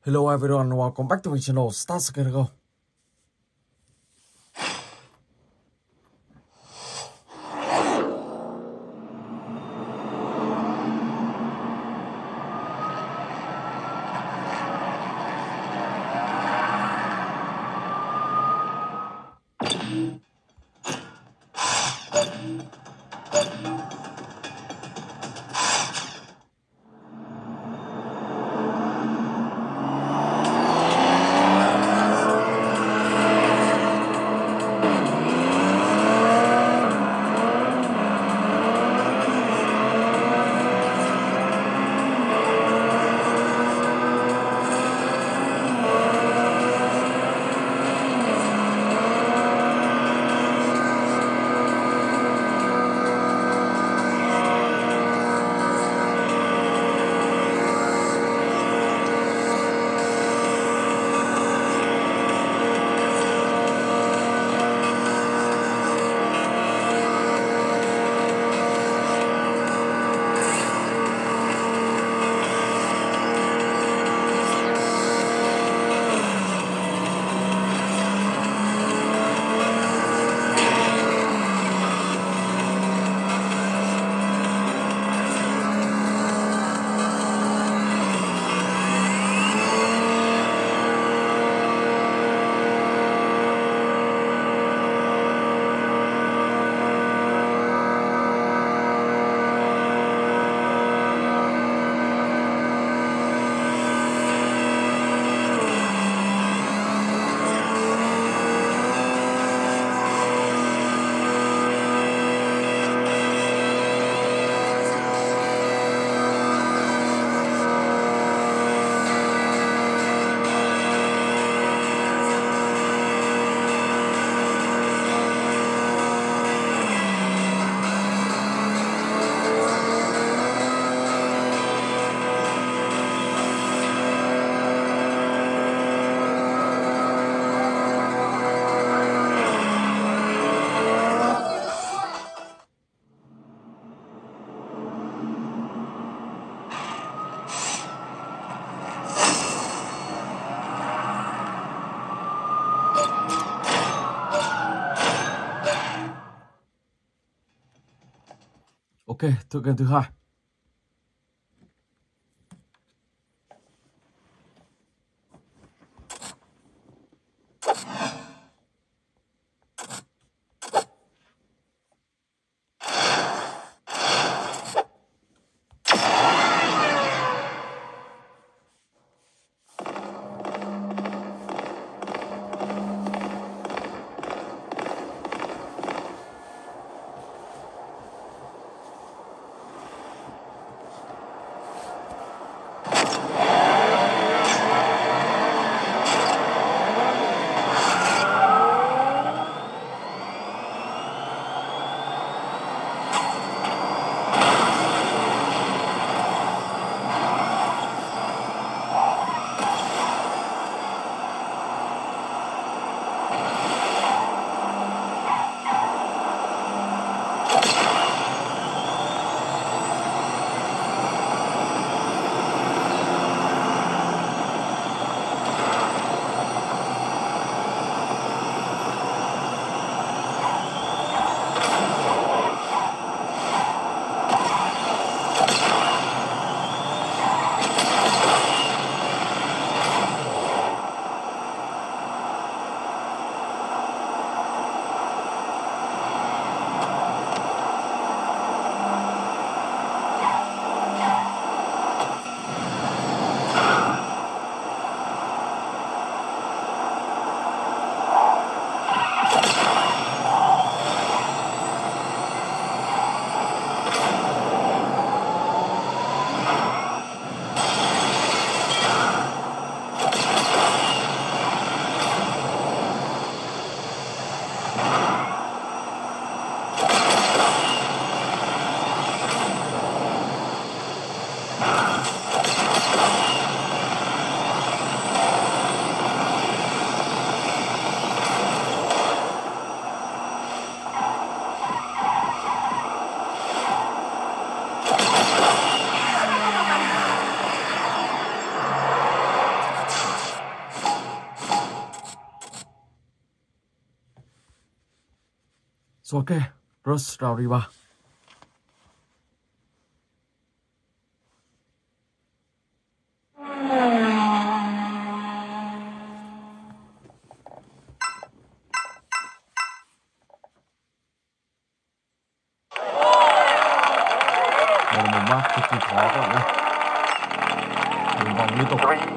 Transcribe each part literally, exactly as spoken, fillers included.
Hello everyone, welcome back to my channel, Start Skin Go. Ok, tựa game thứ hai. Ok, Bruce vào đi ba. Đây là một map cực kỳ khó các bạn nhé. Đường vòng liên tục.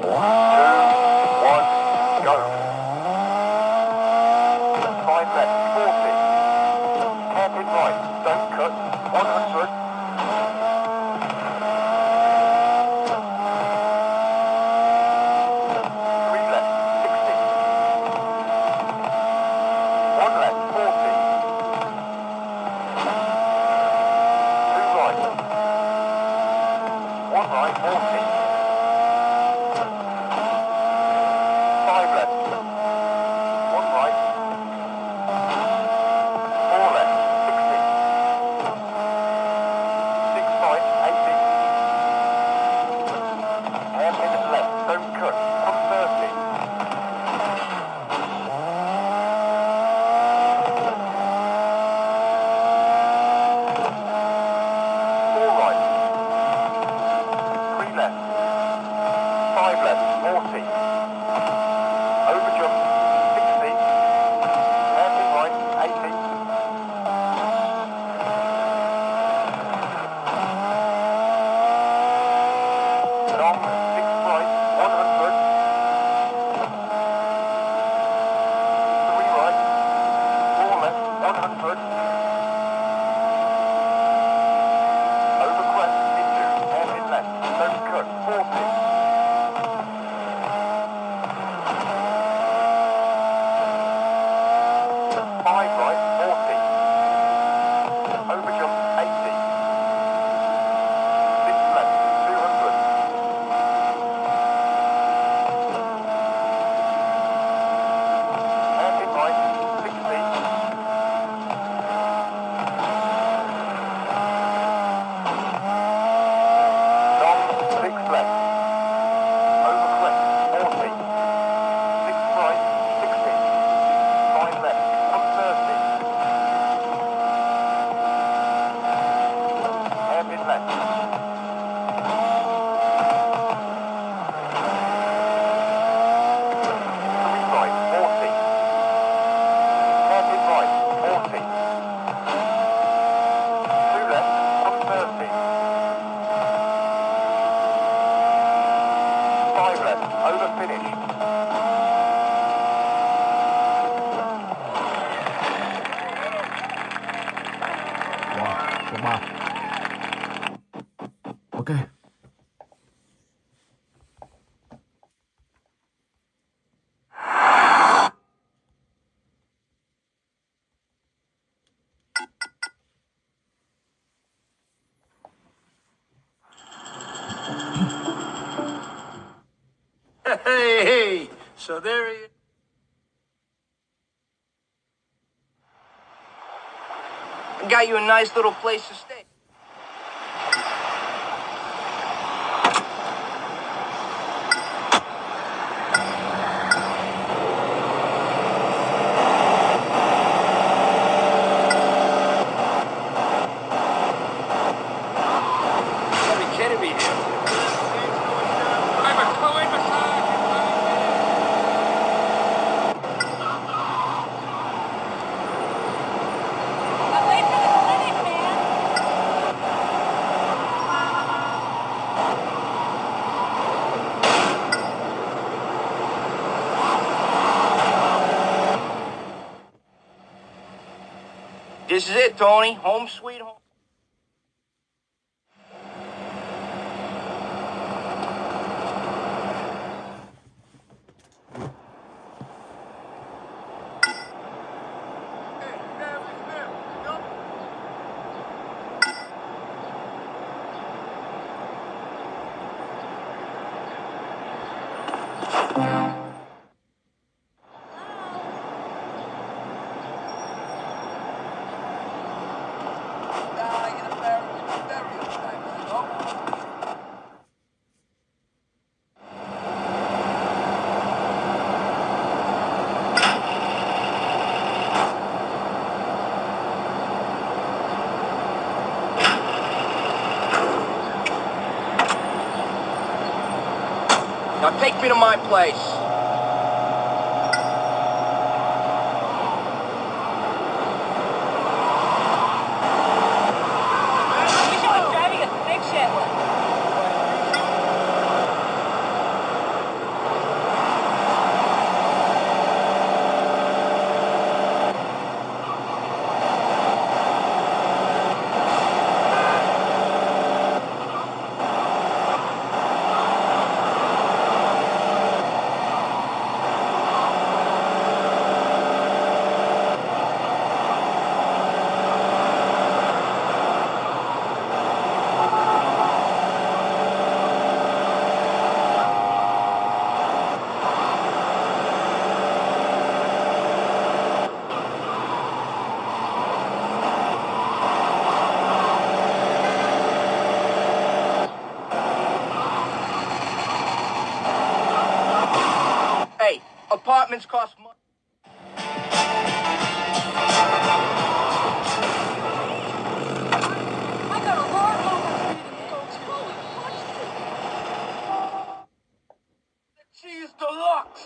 Ok. Hey, hey, so there he is. I got you a nice little place to stay. This is it, Tony. Home sweet home. Now take me to my place. Hey, apartments cost money. I got a hard local Cheese deluxe.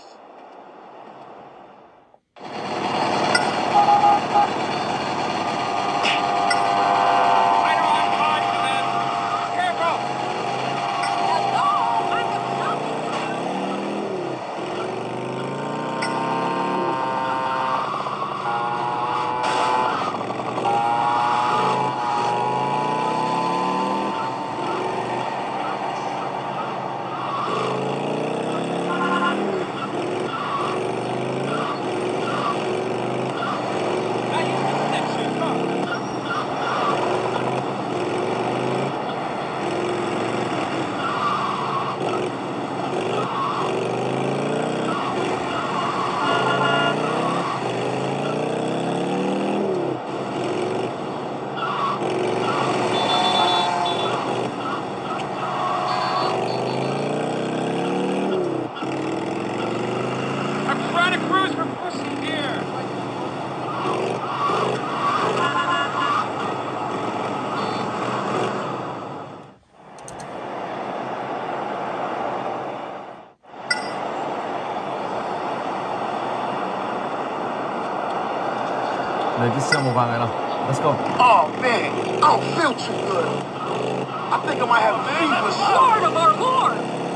Registriamo camera. Let's go. Oh man, I don't feel too good. I think I might have a fever or something. Lord of our Lord!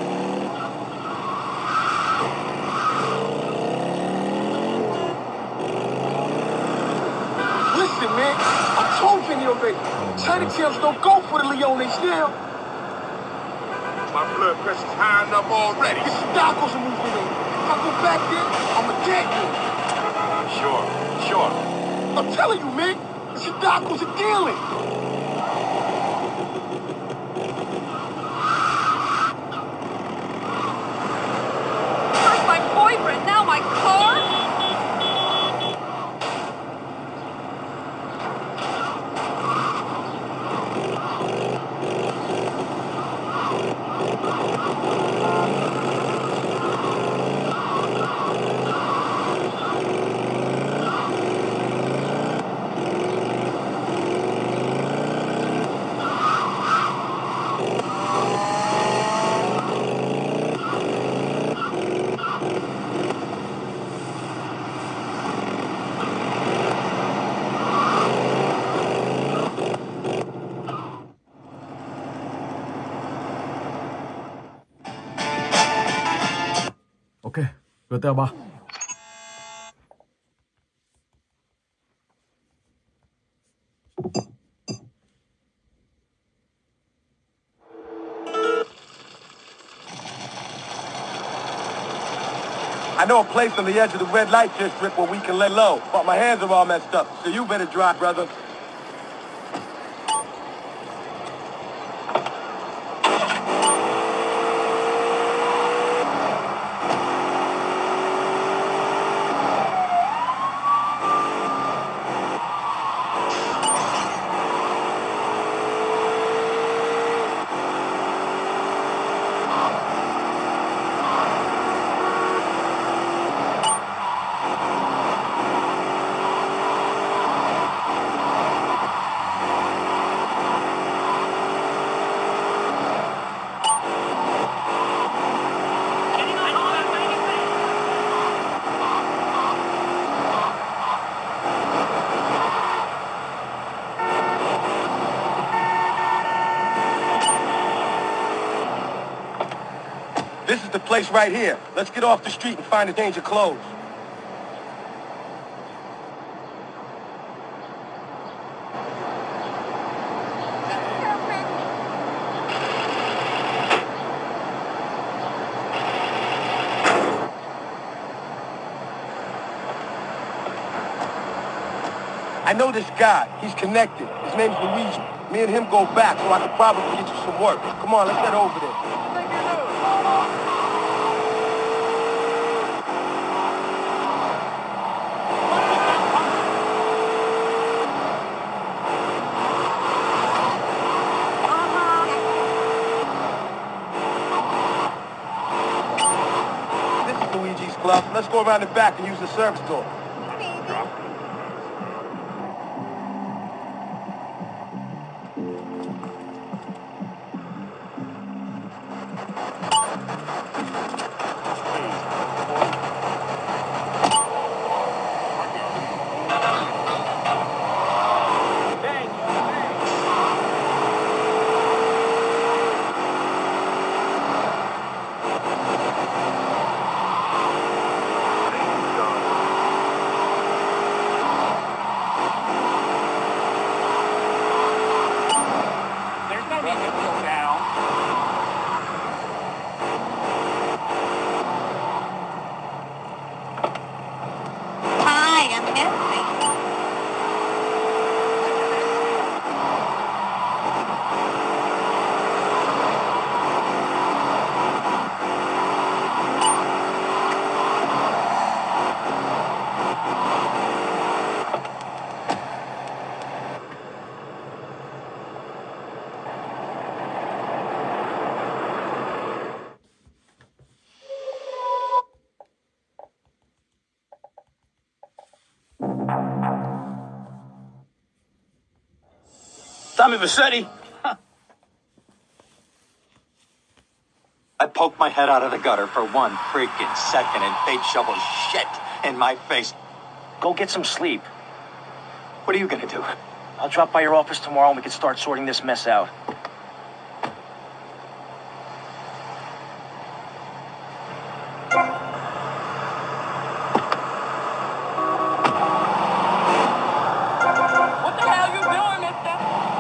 Listen, man, I told Vinny already. China Towns don't go for the Leones now. My blood pressure's high enough already. It's the Dacos are moving in. If I go back there, I'ma get you. Sure, sure. I'm telling you, man, it's the Dacos are dealing. First my boyfriend, now my car? Ok, G T A ba. I know a place on the edge of the red light district where we can lay low, but my hands are all messed up, so you better drive, brother. is the place right here. Let's get off the street and find a change of clothes. I know this guy. He's connected. His name's Luigi. Me and him go back, so I could probably get you some work. Come on, let's head over there. This is Luigi's club. Let's go around the back and use the service door. Tommy Vercetti? Huh. I poked my head out of the gutter for one freaking second and fate shovels shit in my face. Go get some sleep. What are you gonna do? I'll drop by your office tomorrow and we can start sorting this mess out. What the hell you doing, mister?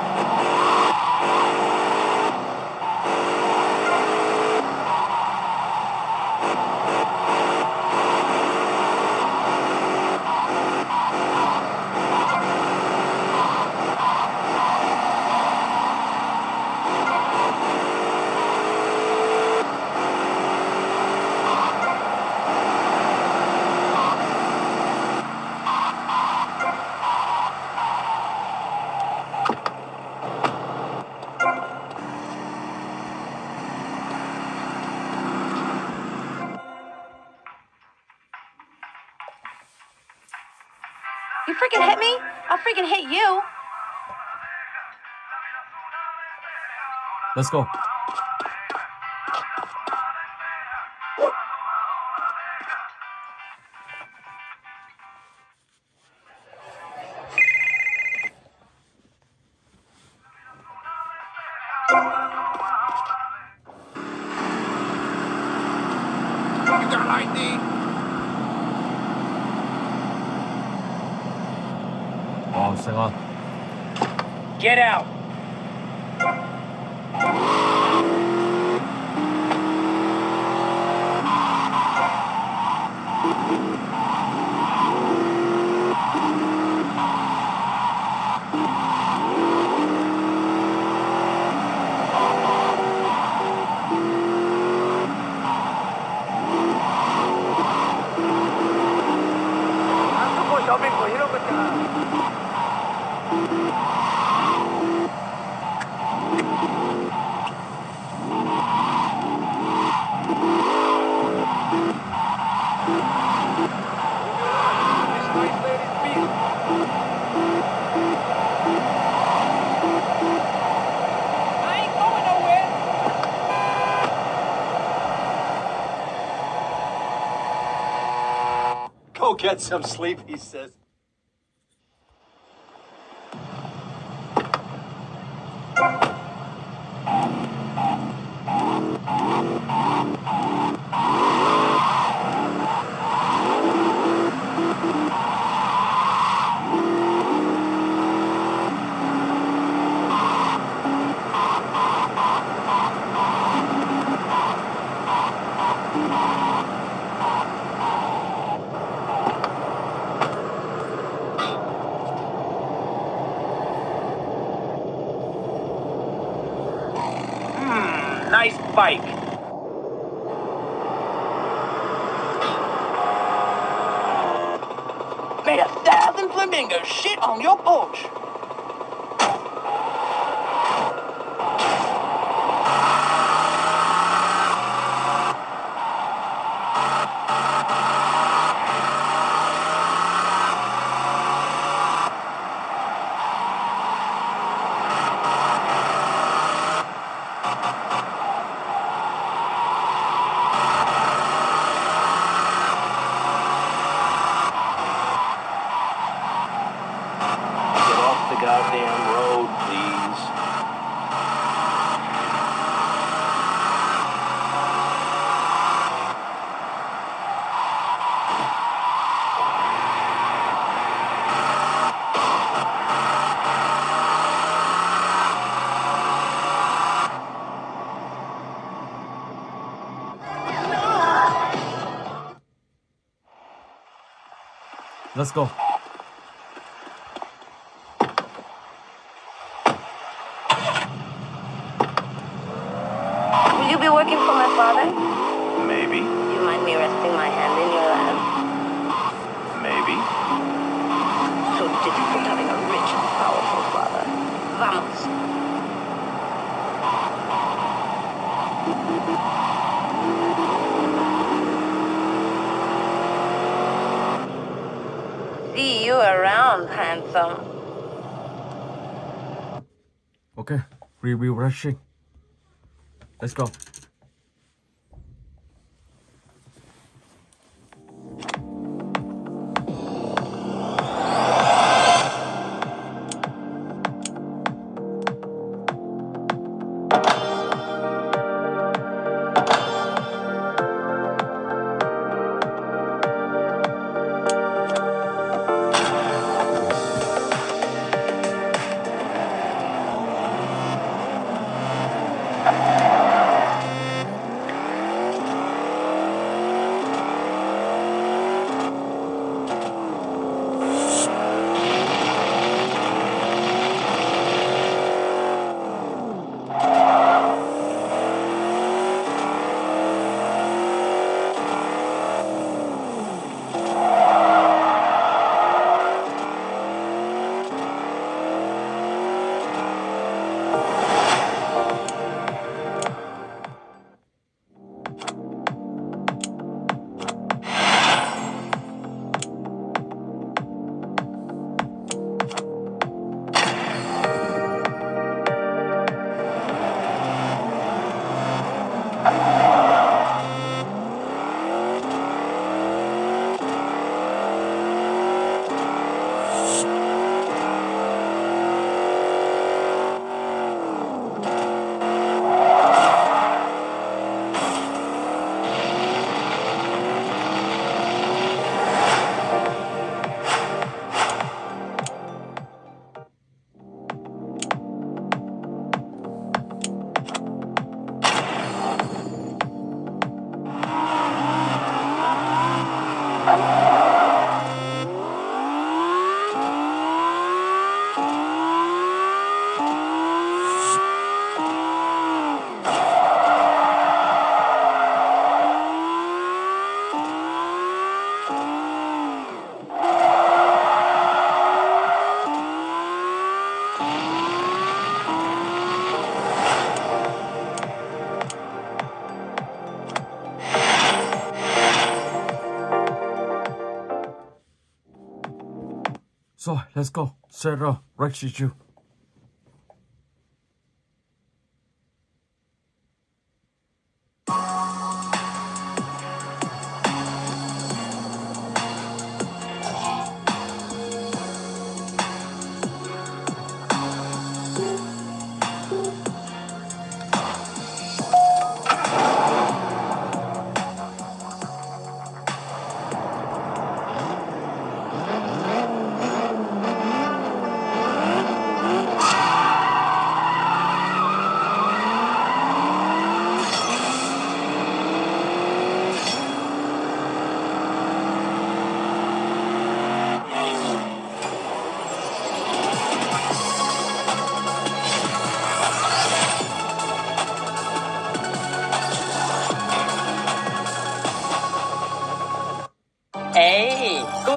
You freaking hit me? I'll freaking hit you. Let's go. You got I D? 아, 쌩아. Get out! I ain't going nowhere. Go get some sleep, he says. Hmm, nice bike. Made a thousand flamingos shit on your porch. Goddamn road, please. Let's go. Will you be working for my father? Maybe. Do you mind me resting my hand in your lap? Maybe. So difficult having a rich and powerful father. Vamos. See you around, handsome. Okay, review rushing. Let's go. So, let's go. Sarah, Rexy you. Hey, go.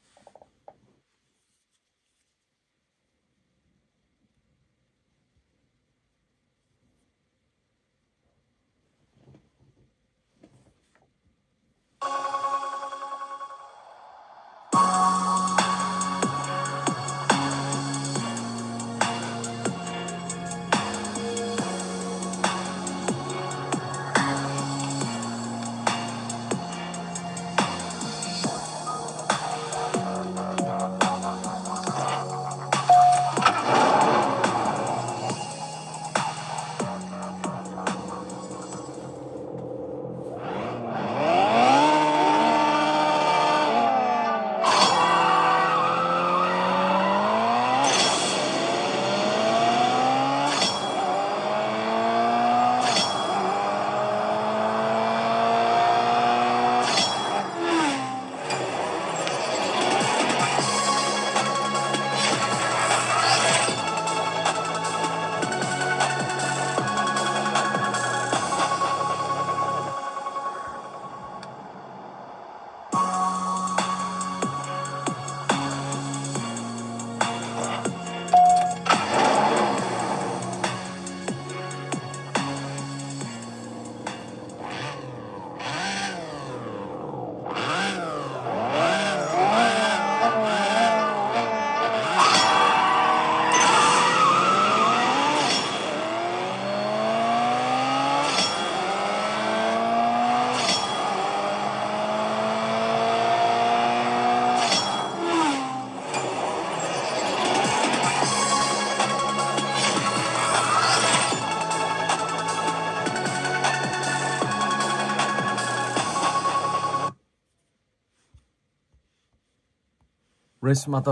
Race Matter.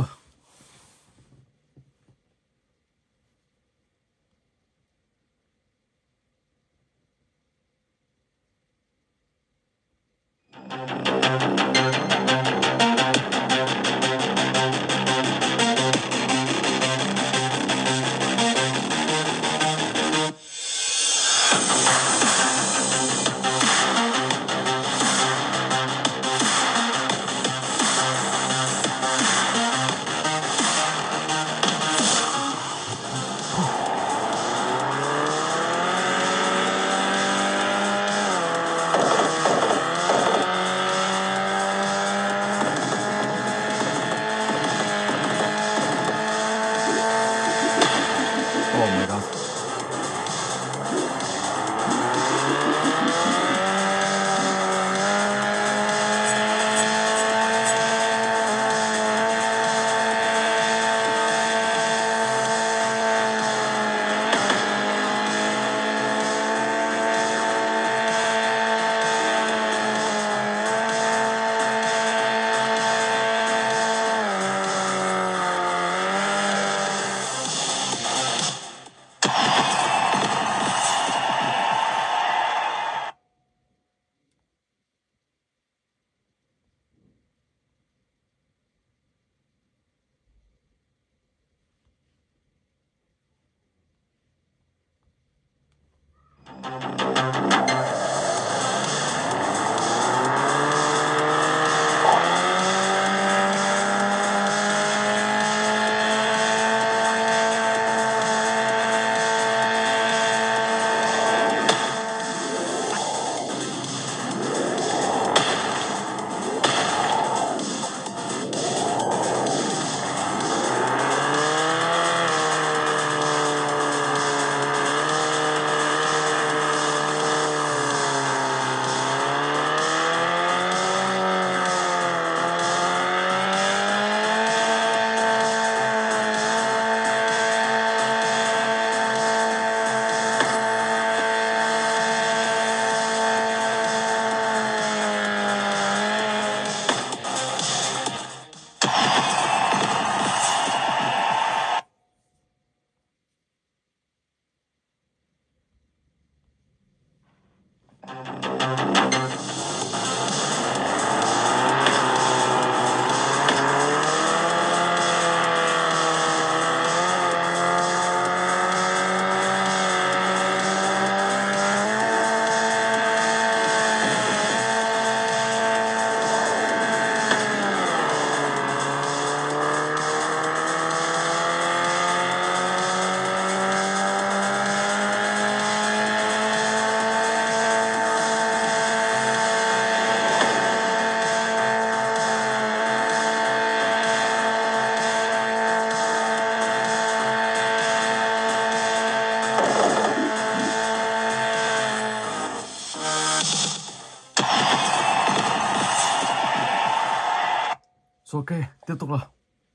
Ok, tiếp tục nào.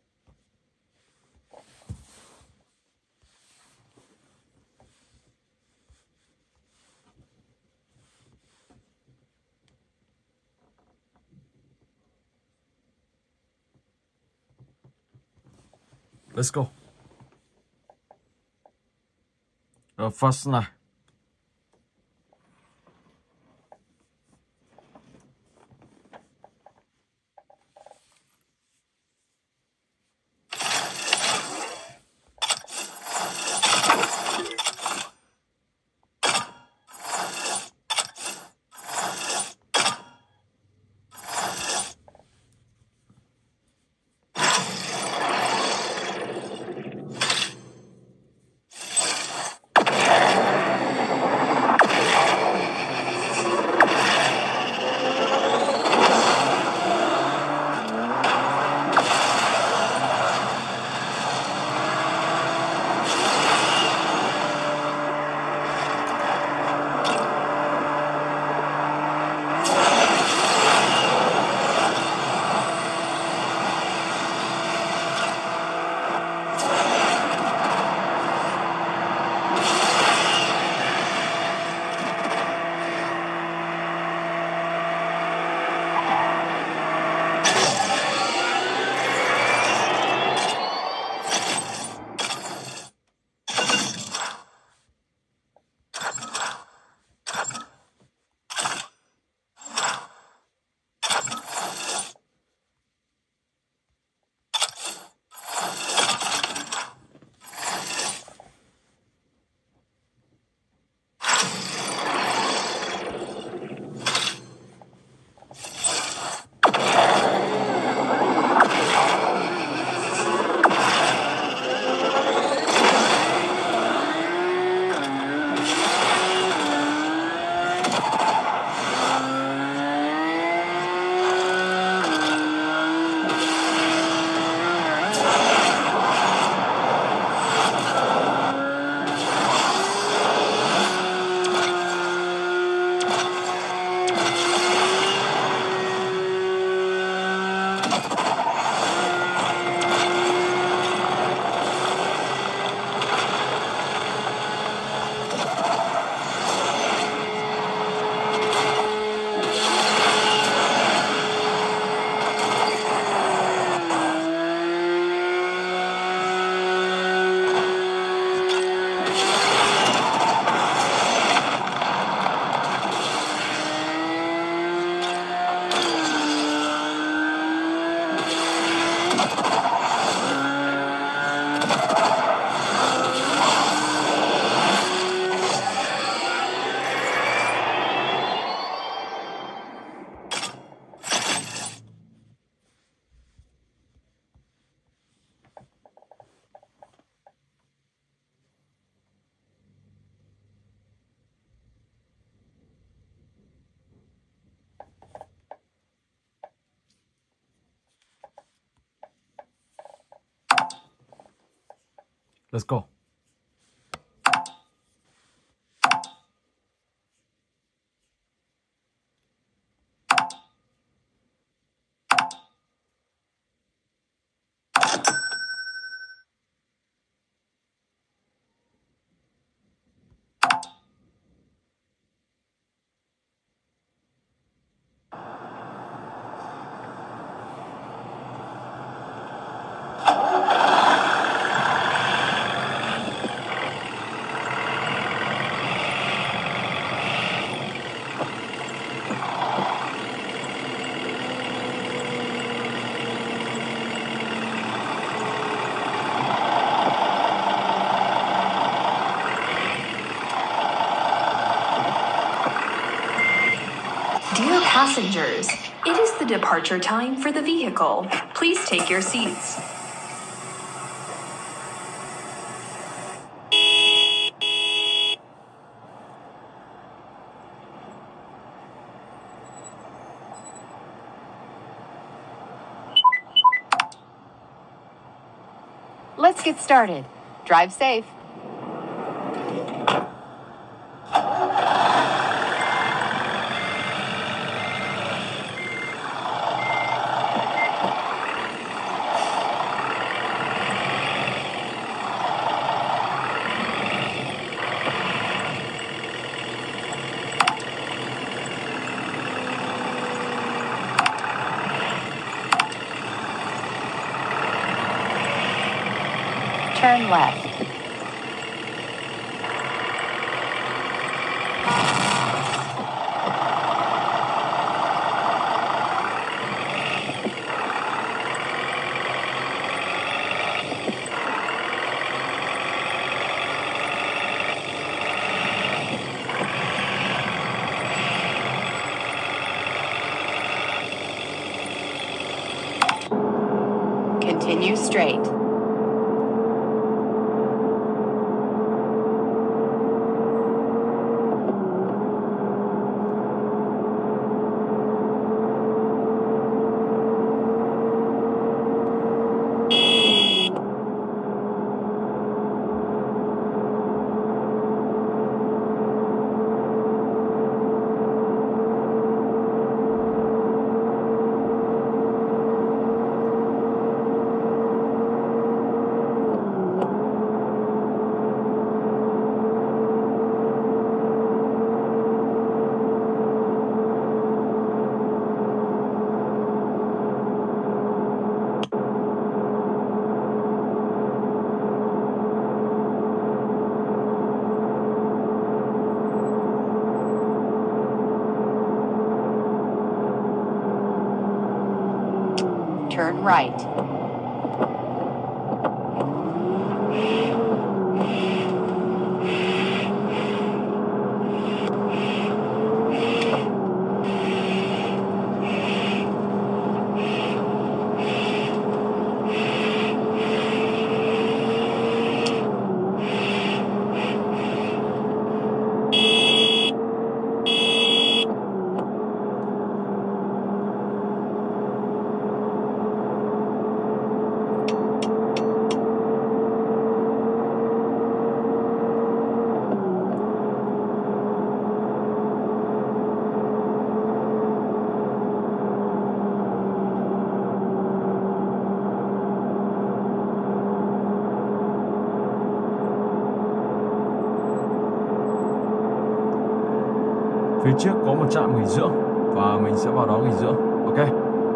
Let's go. Uh, first này. Let's go. Dear passengers, it is the departure time for the vehicle. Please take your seats. Let's get started. Drive safe. turn left. Continue straight. Turn right. Phía trước có một trạm nghỉ dưỡng và mình sẽ vào đó nghỉ dưỡng. Ok.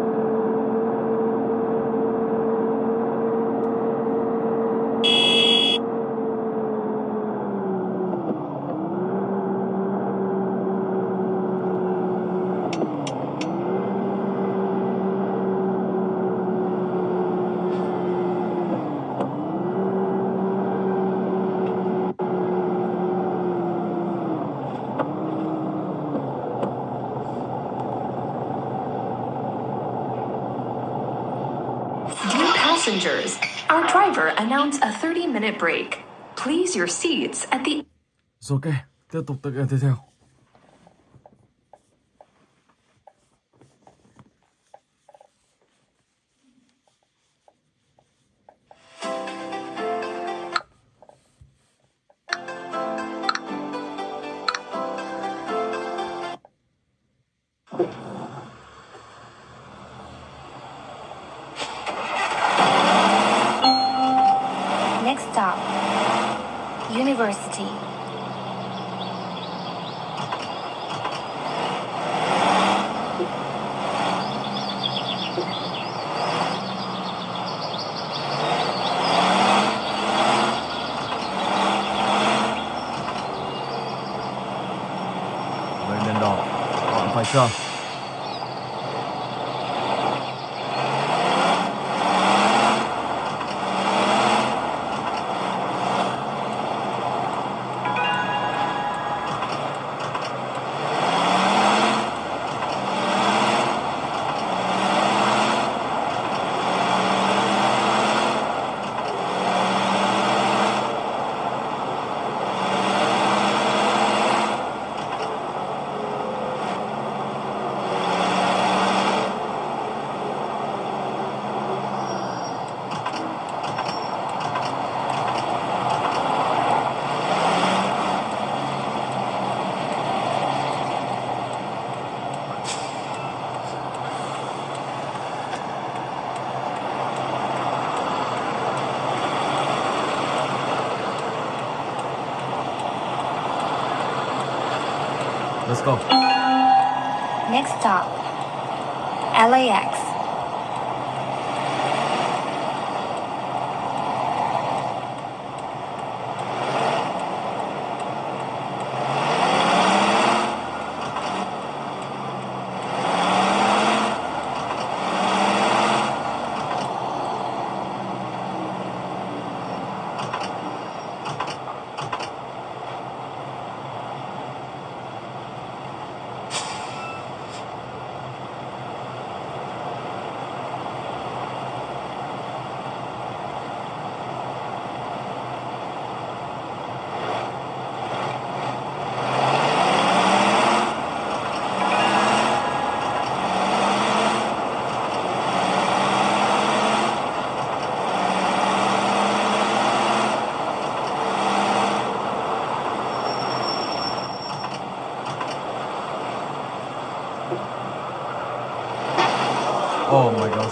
Passengers, our driver announced a thirty minute break. Please your seats at the... Rồi ok, tiếp tục tựa game tiếp theo. Next stop, University. Với đèn đỏ, bạn phải chờ. Let's go. Next stop, L A X. Oh my god.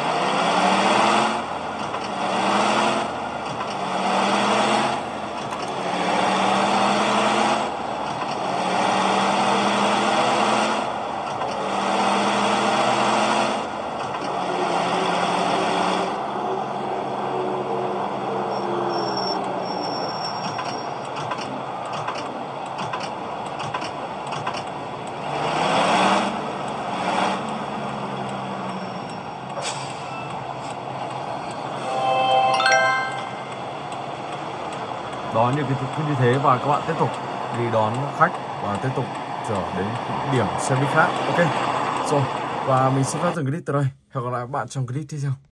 Đó, như, như thế và các bạn tiếp tục đi đón khách và tiếp tục trở đến điểm xe buýt khác. Ok, rồi, và mình xin phép dừng clip từ đây. Hẹn gặp lại các bạn trong clip tiếp theo.